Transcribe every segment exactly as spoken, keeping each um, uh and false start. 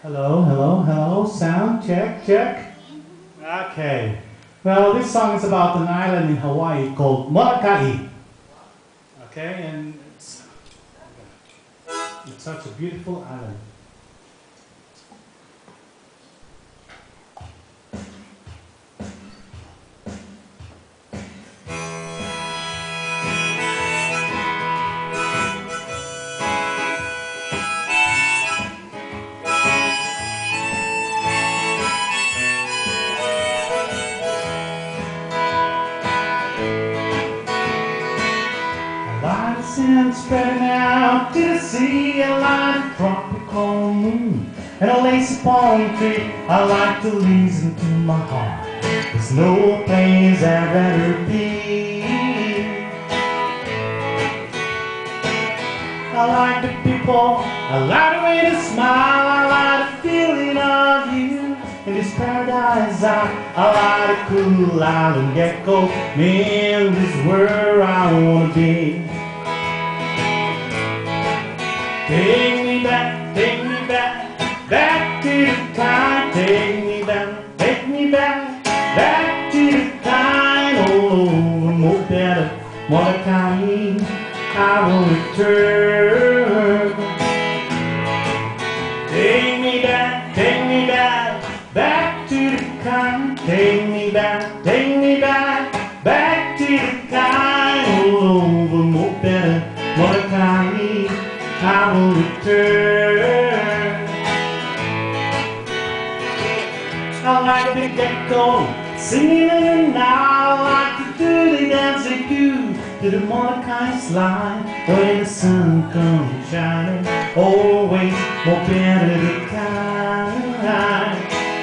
Hello, hello, hello, sound, check, check. Okay. Well, this song is about an island in Hawaii called Molokai. Okay, and it's, it's such a beautiful island. And spreading out to the sea, I like a tropical moon and a lacy palm tree. I like to listen to my heart. There's no place I'd rather be. I like the people, I like the way they smile, I like the feeling of you in this paradise. I, I like the cool island gecko, man, this is where I wanna be. Take me back, take me back, back to the time. Take me back, take me back, back to the time. All over more better, Molokai, I will return. Take me back, take me back, back to the time. Take me back, take me back, back to the time. All over more better, Molokai, I will return. I like the gecko singing in the night. I like to do the dance they do to the Molokai slide when the sun comes shining. Always more better the kind.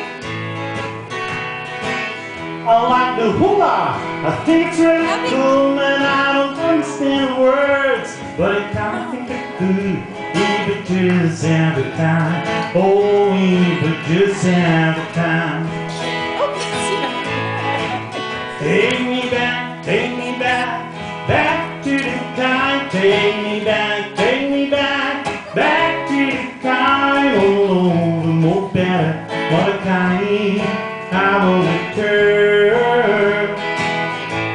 I like the hula. I think it's really cool, man. I don't understand words, but it kinda think it's good. Even just every time. Oh, even just every time. Take me back, take me back, back to the time. Take me back, take me back, back to the time. All over more better, Molokai, I will return.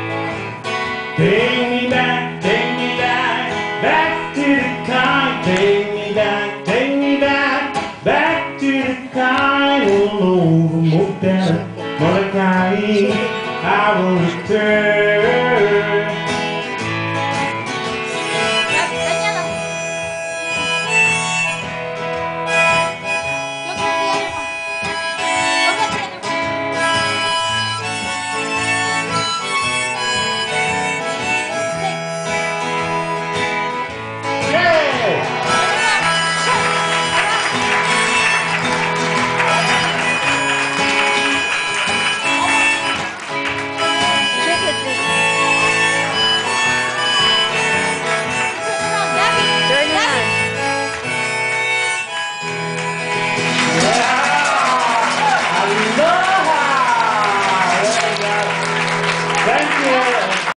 Take me back, take me back, back to the time.